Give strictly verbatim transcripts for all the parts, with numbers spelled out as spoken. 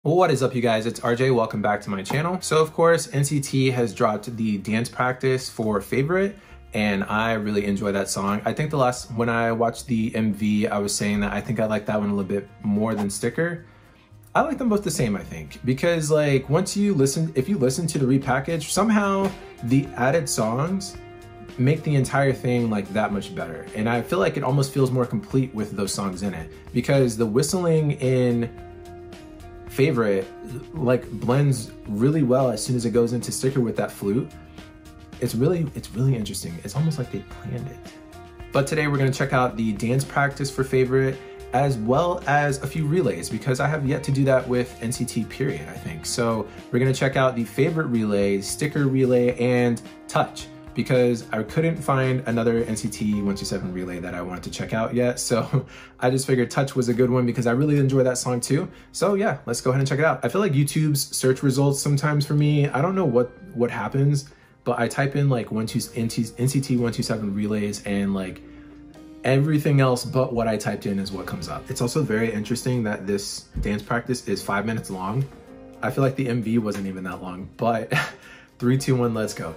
Well, what is up, you guys? It's R J. Welcome back to my channel. So of course, N C T has dropped the dance practice for Favorite, and I really enjoy that song. I think the last, when I watched the M V, I was saying that I think I like that one a little bit more than Sticker. I like them both the same, I think, because like once you listen, if you listen to the repackage, somehow the added songs make the entire thing like that much better. And I feel like it almost feels more complete with those songs in it, because the whistling in Favorite like blends really well as soon as it goes into Sticker with that flute. It's really, it's really interesting. It's almost like they planned it. But today we're gonna check out the dance practice for Favorite, as well as a few relays, because I have yet to do that with N C T period, I think. So we're gonna check out the Favorite relay, Sticker relay, and Touch, because I couldn't find another N C T one two seven relay that I wanted to check out yet. So I just figured Touch was a good one because I really enjoy that song too. So yeah, let's go ahead and check it out. I feel like YouTube's search results sometimes for me, I don't know what, what happens, but I type in like one, two, N C T one two seven relays, and like everything else but what I typed in is what comes up. It's also very interesting that this dance practice is five minutes long. I feel like the M V wasn't even that long, but three, two, one, let's go.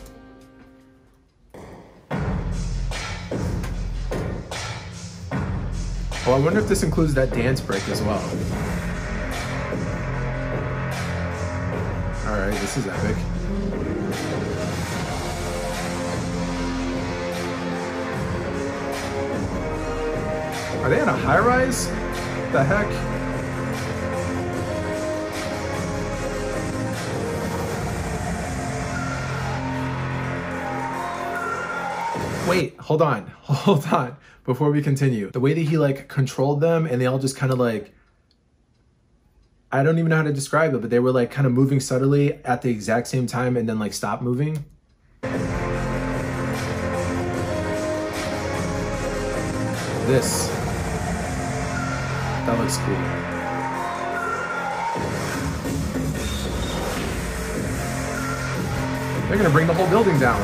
Oh, I wonder if this includes that dance break as well. All right, this is epic. Are they on a high rise? What the heck? Wait, hold on, hold on. Before we continue, the way that he like controlled them and they all just kind of like, I don't even know how to describe it, but they were like kind of moving subtly at the exact same time and then like stop moving. This, that looks cool. They're gonna bring the whole building down.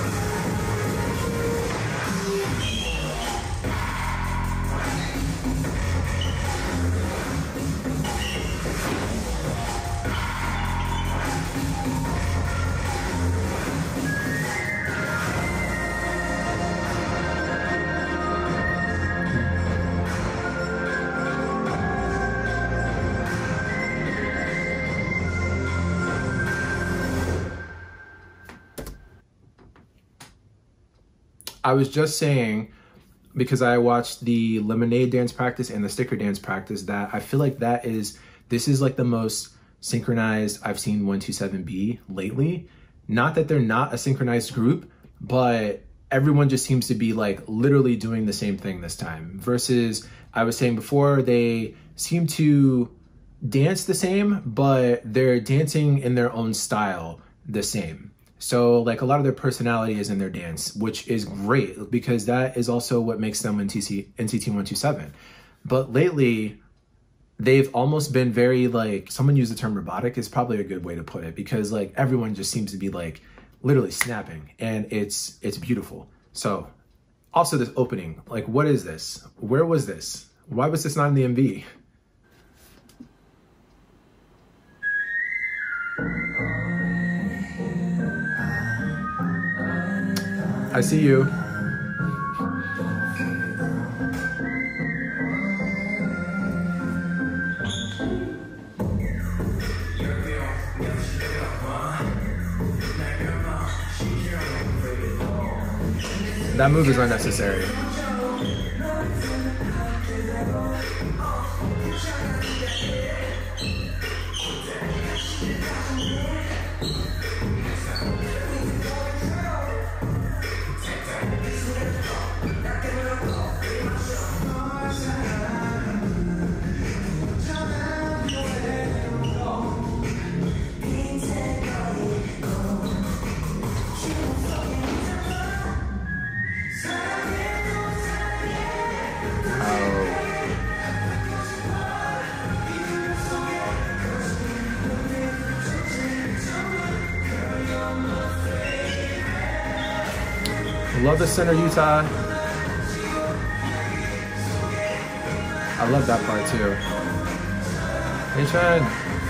I was just saying, because I watched the Lemonade dance practice and the Sticker dance practice, that I feel like that is, this is like the most synchronized I've seen one two seven be lately. Not that they're not a synchronized group, but everyone just seems to be like literally doing the same thing this time. Versus, I was saying before, they seem to dance the same, but they're dancing in their own style the same. So like a lot of their personality is in their dance, which is great because that is also what makes them N C T one two seven. But lately, they've almost been very like, someone used the term robotic is probably a good way to put it, because like everyone just seems to be like literally snapping, and it's it's beautiful. So also this opening, like what is this? Where was this? Why was this not in the M V? I see you. That move is unnecessary. Love the center, Utah. I love that part too. Hey, Chen.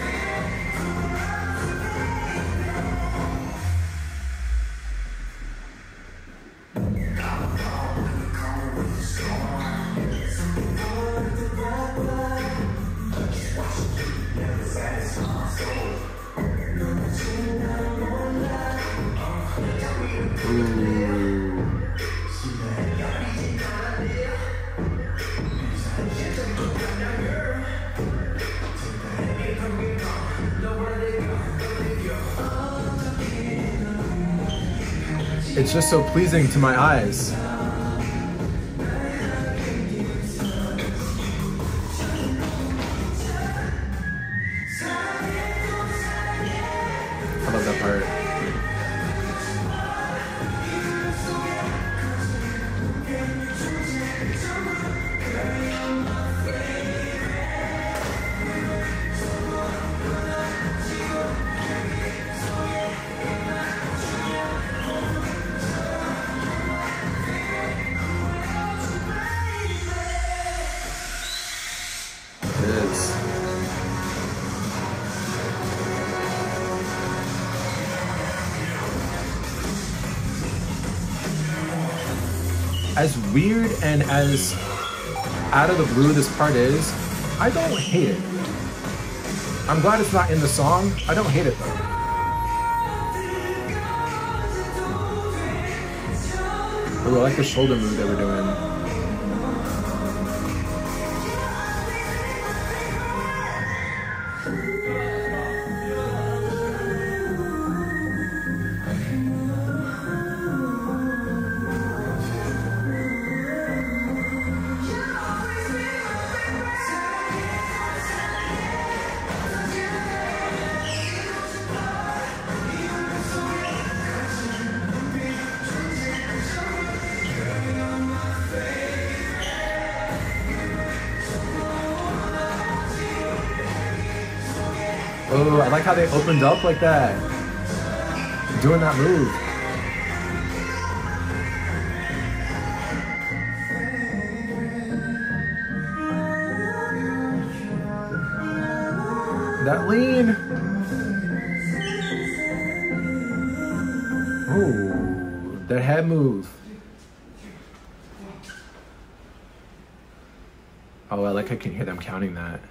It's just so pleasing to my eyes. I love that part. As weird and as out of the blue this part is, I don't hate it. I'm glad it's not in the song. I don't hate it though. Ooh, I like the shoulder move that we're doing. Oh, I like how they opened up like that. Doing that move. That lean. Oh, that head move. Oh, I like I can hear them counting that.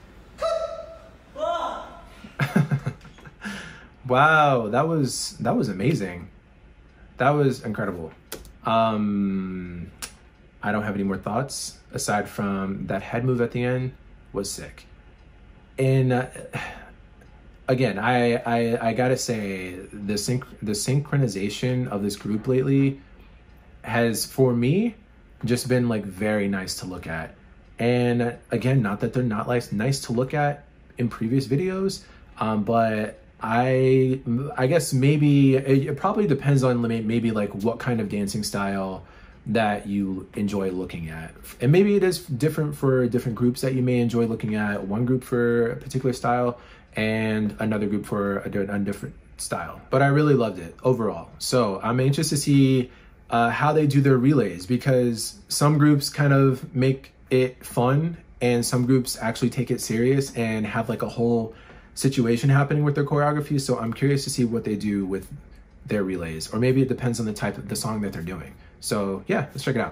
Wow, that was that was amazing. That was incredible. Um, I don't have any more thoughts aside from that head move at the end was sick. And uh, again, I, I I gotta say the synch the synchronization of this group lately has, for me, just been like very nice to look at. And again, not that they're not like nice to look at in previous videos, um, but I I guess maybe it, it probably depends on maybe like what kind of dancing style that you enjoy looking at. And maybe it is different for different groups that you may enjoy looking at. One group for a particular style and another group for a, a different style. But I really loved it overall. So I'm anxious to see uh, how they do their relays, because some groups kind of make it fun and some groups actually take it serious and have like a whole situation happening with their choreography. So I'm curious to see what they do with their relays, or maybe it depends on the type of the song that they're doing. So yeah, let's check it out.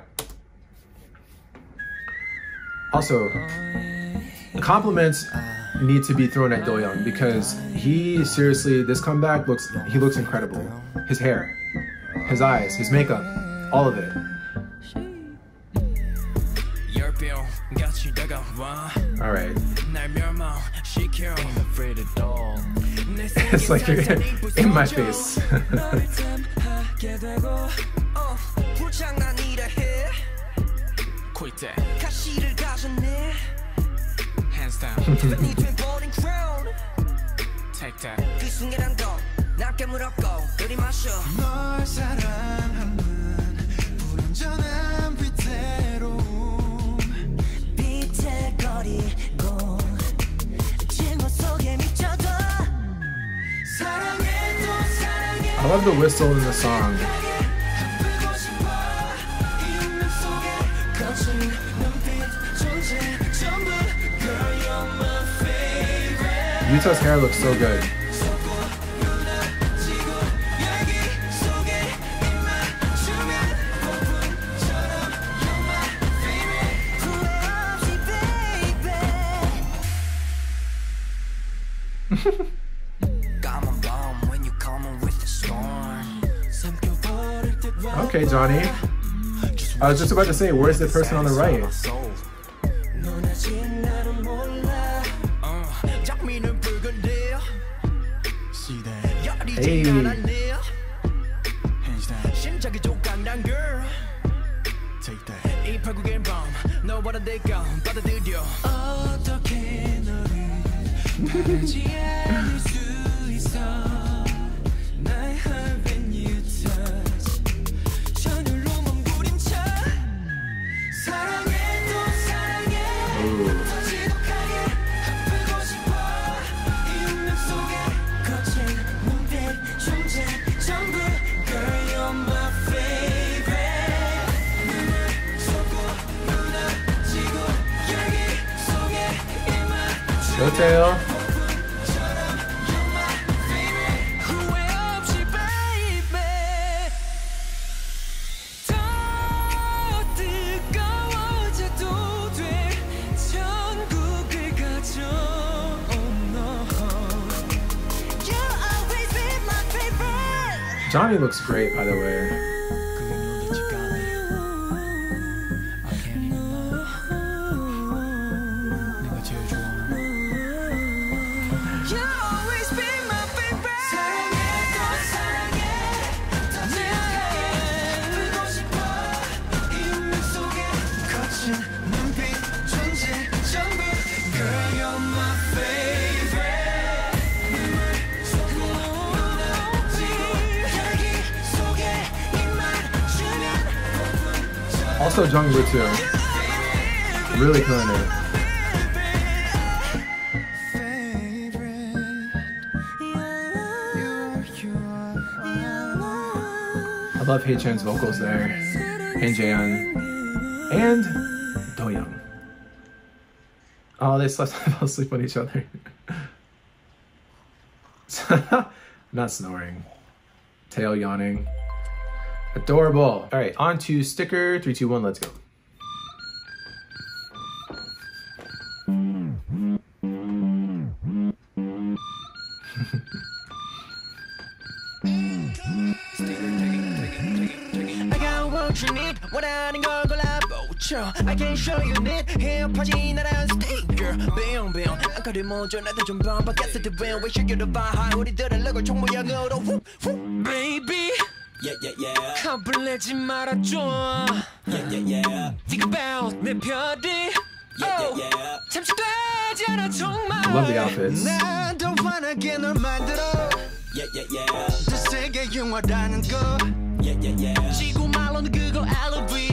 Also, compliments need to be thrown at Doyoung, because he seriously, this comeback looks, he looks incredible. His hair, his eyes, his makeup, all of it. All right. It's like you're in my face. I love the whistle in the song. Yuta's hair looks so good. Okay, Johnny. I was just about to say, where's the person on the right? Hey. Go tail. Johnny looks great, by the way. Also Jungwoo too. Really killing it. I love Haechan's vocals there. And Jaehyun. And Doyoung. Oh, they slept fell asleep on each other. Not snoring. Tail yawning. Adorable. All right, on to sticker. Three, two, one, let's go. I can show you need here 퍼진 나란 sticker 배영 배영 아까를 먼저 나도 좀 반박했을 때 왜 왜 시켜도 봐 우리들은 럭을 총 모양으로 baby yeah yeah yeah 겁을 말아줘 yeah yeah yeah think about 내 별이 yeah yeah yeah 잠시 되지 않아 정말 love the outfits 나도 환하게 널 만들어 yeah yeah yeah 저 세계 영화라는 거 yeah yeah yeah 지구 말로는 그거 엘브이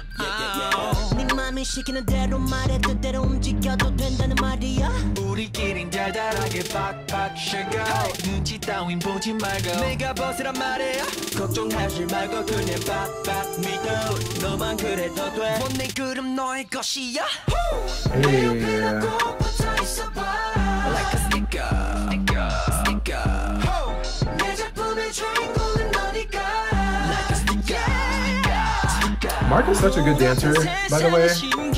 시키는 대로 말해 뜻대로 움직여도 된다는 말이야 우리끼린 달달하게 팍팍 쉐고 눈치 따윈 보지 말고 내가 벗으란 말이야 걱정하지 말고 그냥 팍팍 믿어 너만 그래도 돼 내 그름 너의 것이야 Yeah. Like a sticker sticker sticker 내 작품의 주인공은 너니까 Like a sticker Mark is such a good dancer, by the way.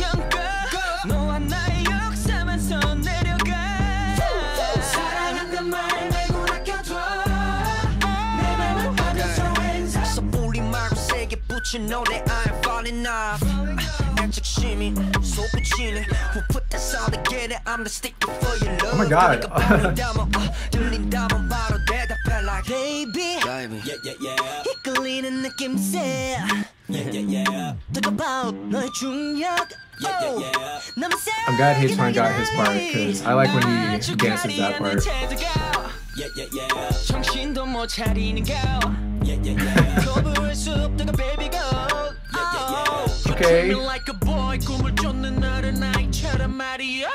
You know that I am falling off. Who put that sound together? I'm the sticker for your love. Oh my god. Baby, yeah, yeah, yeah. 이끌리는 느낌새. Yeah, yeah, yeah. Talk about 너의 중력. Yeah, yeah, yeah. I'm glad Haechan got his part because I like when he dances that part. Yeah, yeah, yeah. 정신도 못 차리는 girl. Yeah, yeah, yeah. 거부할 수 없다가 baby girl. Yeah, yeah, yeah. Okay. Like a boy, 꿈을 쫓는 어린아이처럼 말이야.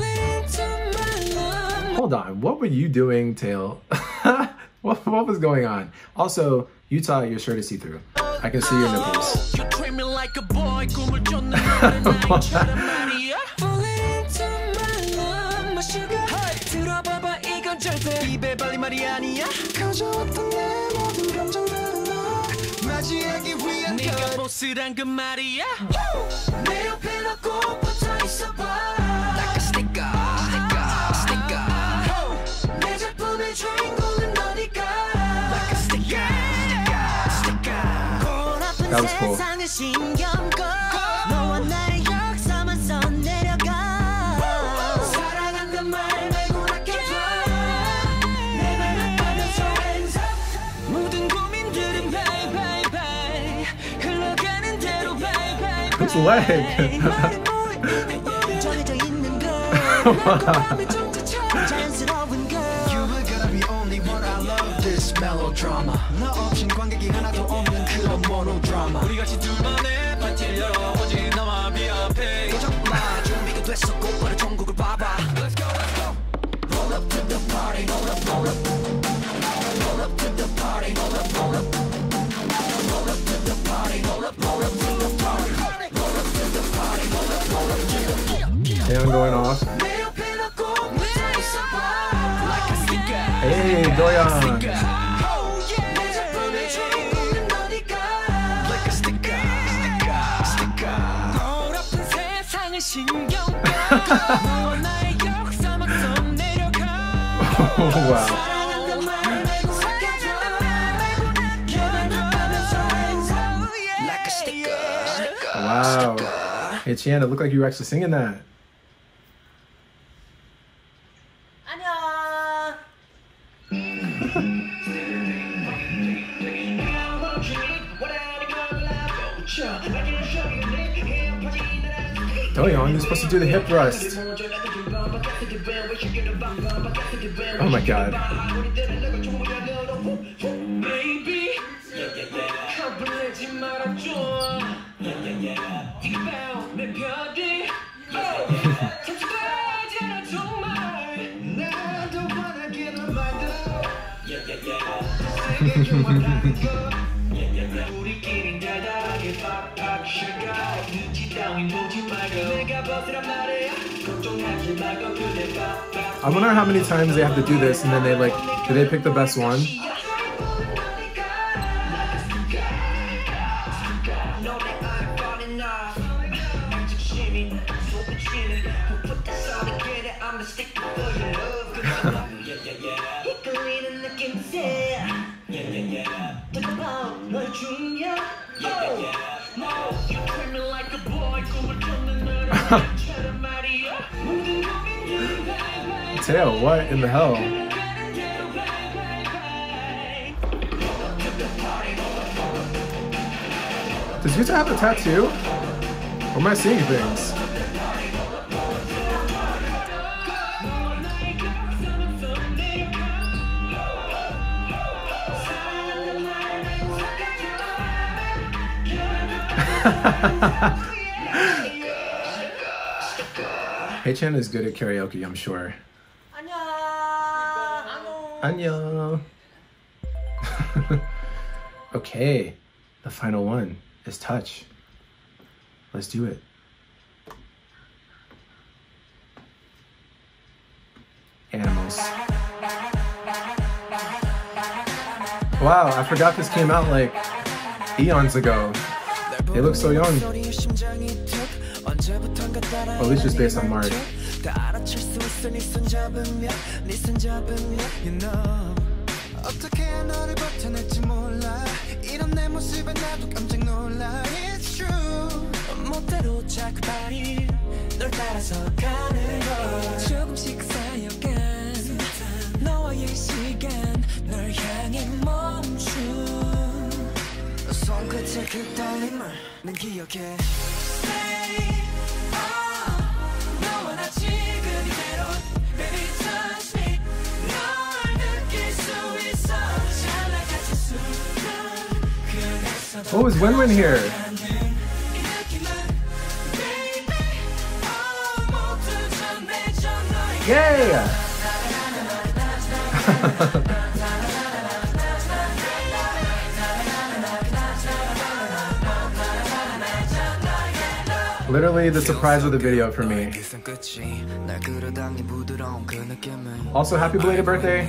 Hold on, what were you doing, Tail? what, what was going on? Also, Yuta, your shirt is see-through. I can see your nipples. You treat me like a boy, 꿈을 쫓는 어린아이처럼 말이야. Fall into my love, my sugar. 들어봐봐. 절대 입에 발린 말이 아니야 커져왔던 내 모든 감정들은 너 맞이하기 위한 네가 보스란 그 말이야 내 옆에 너 꼭 붙어있어봐 Like a sticker, sticker, sticker 내 작품의 주인공은 너니까 Like a sticker, sticker That was cool. 세상을 신경 꺼 너와 나의 역사만 써내려가 사랑한단 말 말고 아껴줘 내 말 아파면서 hands up 모든 고민들은 bye bye bye 흘러가는 대로 bye bye bye His leg. 정해져 있는 걸 자연스러운 걸 You are gonna be only one I love this melodrama 너 없인 관객이 하나도 없는 그런 모노드라마 우리 같이 둘만의 파티를 열어 오직 나만 비합해 도전마 준비가 됐어 곧바로 전국을 봐봐 Let's go let's go Roll up to the party roll up roll up Roll up to the party roll up roll up Roll up to the party roll up roll up to the party Roll up to the party roll up roll up Damn, going off. Hey, Doyan. Oh, wow. Wow. Hey, Chian, it looked like you were actually singing that. Doyan, you're supposed to do the hip thrust. Oh my god. I wonder how many times they have to do this and then they like, do they pick the best one? Tail, what in the hell? Does Yuta have a tattoo? Or am I seeing things? Haechan is good at karaoke, I'm sure. Annyeong. Okay, the final one is touch. Let's do it. Animals. Wow, I forgot this came out like eons ago. They look so young. Well, at least just based on Mark. Oh, is Win-Win here? Yay! Literally the surprise of the video for me. Also, happy belated birthday.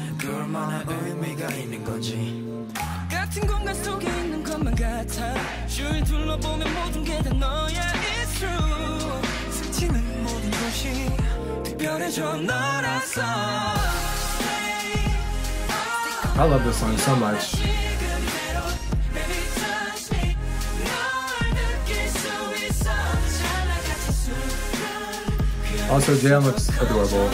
I love this song so much. Also, Jaehyun looks adorable.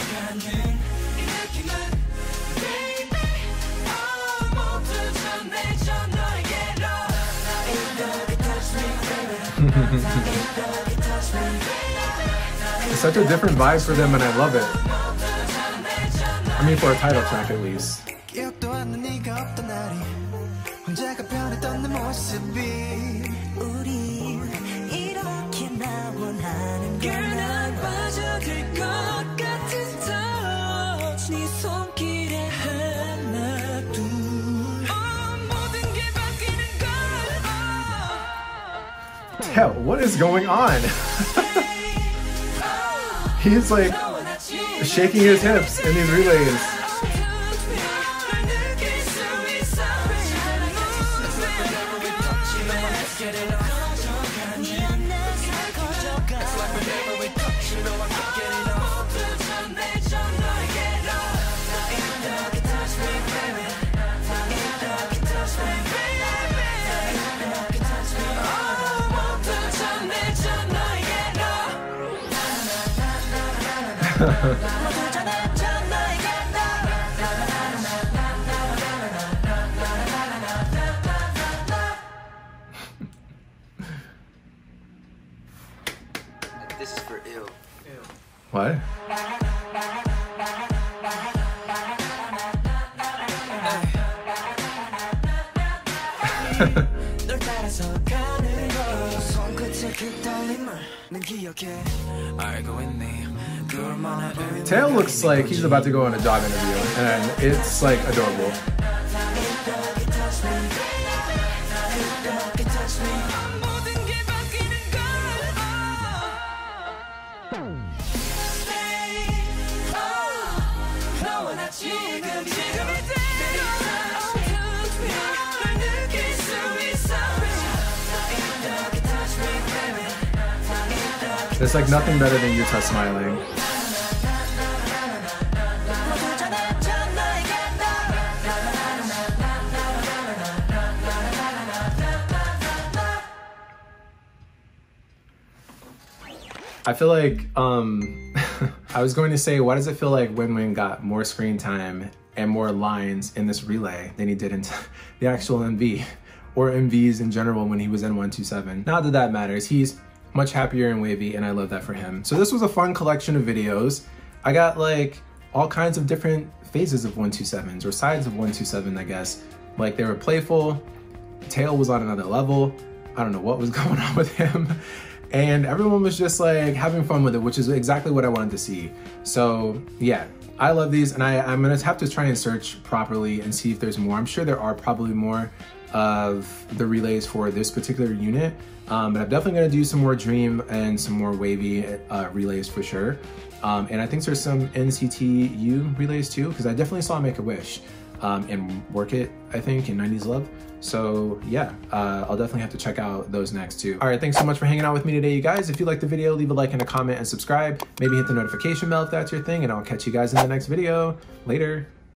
It's such a different vibe for them and I love it. I mean, for a title track at least. Tae, what is going on? He's like shaking his hips in these relays. This is for ill. What? Tae looks like he's about to go on a job interview, and it's like adorable. There's like nothing better than Utah smiling. I feel like, um, I was going to say, why does it feel like Winwin got more screen time and more lines in this relay than he did in the actual M V, or M Vs in general when he was in one two seven? Not that that matters. He's much happier and wavy, and I love that for him. So this was a fun collection of videos. I got like all kinds of different phases of one two sevens, or sides of one two seven, I guess. Like they were playful, Tae was on another level. I don't know what was going on with him. And everyone was just like having fun with it, which is exactly what I wanted to see. So yeah, I love these, and I, I'm gonna have to try and search properly and see if there's more. I'm sure there are probably more of the relays for this particular unit. Um, but I'm definitely gonna do some more Dream and some more wavy uh, relays for sure. Um, and I think there's some N C T U relays too, because I definitely saw Make-A-Wish um, and Work It, I think, in nineties Love. So yeah, uh, I'll definitely have to check out those next too. All right, thanks so much for hanging out with me today, you guys. If you liked the video, leave a like and a comment and subscribe. Maybe hit the notification bell if that's your thing, and I'll catch you guys in the next video. Later.